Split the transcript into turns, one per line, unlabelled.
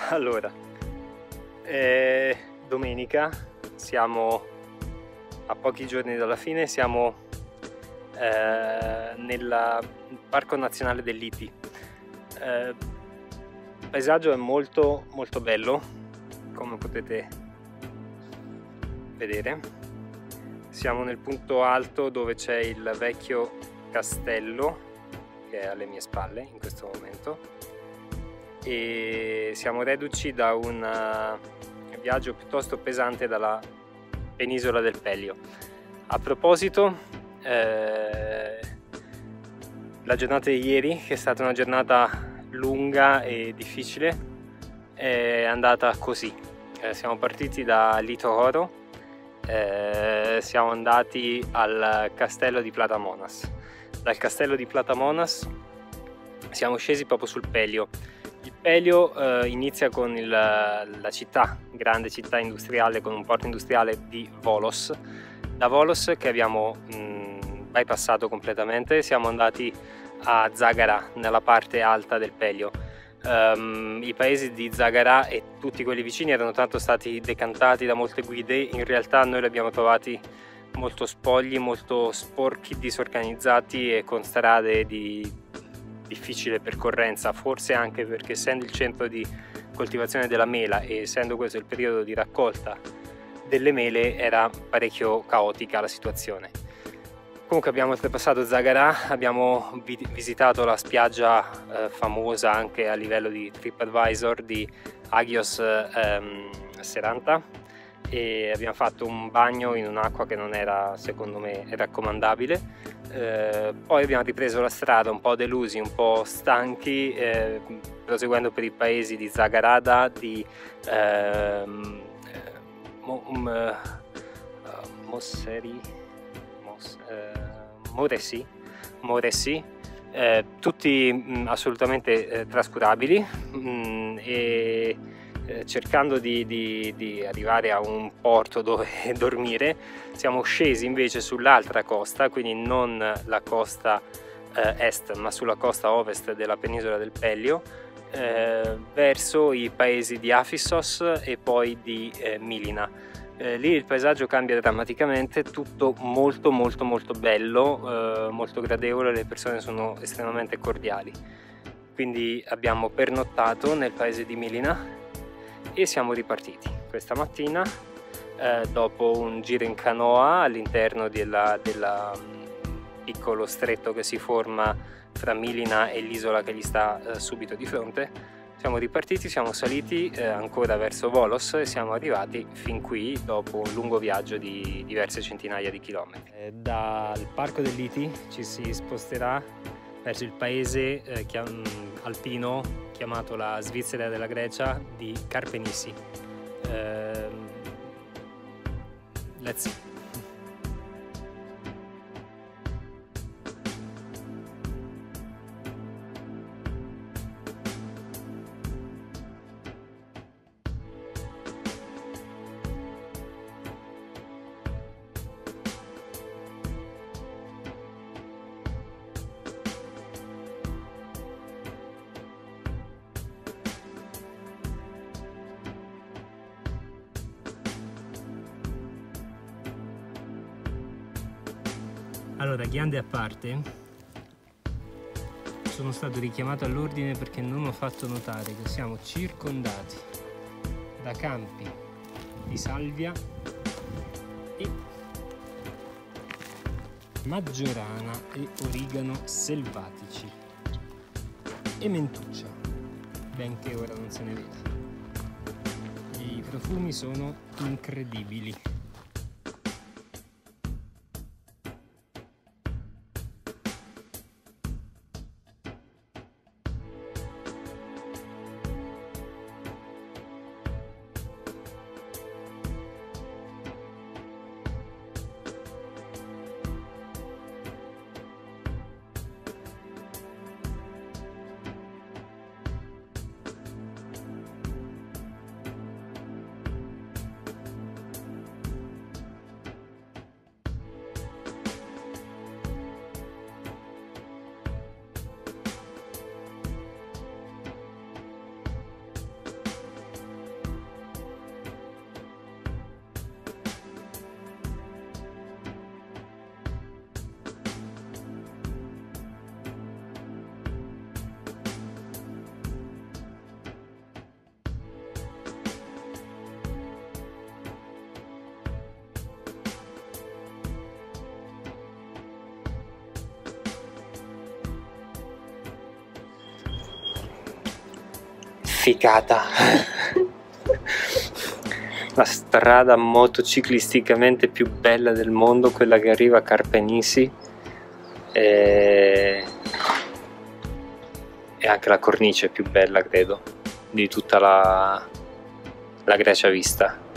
Allora, è domenica, siamo a pochi giorni dalla fine, siamo nel Parco Nazionale del Liti. Il paesaggio è molto bello, come potete vedere. Siamo nel punto alto dove c'è il vecchio castello, che è alle mie spalle in questo momento, e siamo reduci da un viaggio piuttosto pesante dalla penisola del Pelio. A proposito, la giornata di ieri, che è stata una giornata lunga e difficile, è andata così. Siamo partiti da Litohoro, siamo andati al castello di Platamonas. Dal castello di Platamonas siamo scesi proprio sul Pelio. Il Pelio inizia con la città, grande città industriale con un porto industriale di Volos. Da Volos, che abbiamo bypassato completamente, siamo andati a Zagara, nella parte alta del Pelio. I paesi di Zagara e tutti quelli vicini erano tanto stati decantati da molte guide, in realtà noi li abbiamo trovati molto spogli, molto sporchi, disorganizzati e con strade di difficile percorrenza, forse anche perché essendo il centro di coltivazione della mela e essendo questo il periodo di raccolta delle mele era parecchio caotica la situazione. Comunque abbiamo oltrepassato Zagara, abbiamo visitato la spiaggia famosa anche a livello di TripAdvisor di Agios Seranta, e abbiamo fatto un bagno in un'acqua che non era, secondo me, raccomandabile. Poi abbiamo ripreso la strada un po' delusi, un po' stanchi, proseguendo per i paesi di Zagarada, di Moresi, tutti assolutamente trascurabili, e cercando di arrivare a un porto dove dormire, siamo scesi invece sull'altra costa, quindi non la costa est, ma sulla costa ovest della penisola del Pelio, verso i paesi di Afissos e poi di Milina. Lì il paesaggio cambia drammaticamente, tutto molto bello, molto gradevole, le persone sono estremamente cordiali. Quindi abbiamo pernottato nel paese di Milina e siamo ripartiti questa mattina dopo un giro in canoa all'interno del piccolo stretto che si forma tra Milina e l'isola che gli sta subito di fronte. Siamo ripartiti, siamo saliti ancora verso Volos e siamo arrivati fin qui dopo un lungo viaggio di diverse centinaia di chilometri. Dal Parco del Liti ci si sposterà verso il paese alpino chiamato la Svizzera della Grecia di Karpenissi. Let's see. Allora, ghiande a parte, sono stato richiamato all'ordine perché non ho fatto notare che siamo circondati da campi di salvia e maggiorana e origano selvatici e mentuccia, benché ora non se ne veda. I profumi sono incredibili. figata. La strada motociclisticamente più bella del mondo, quella che arriva a Karpenisi, e anche la cornice più bella, credo, di tutta la Grecia vista.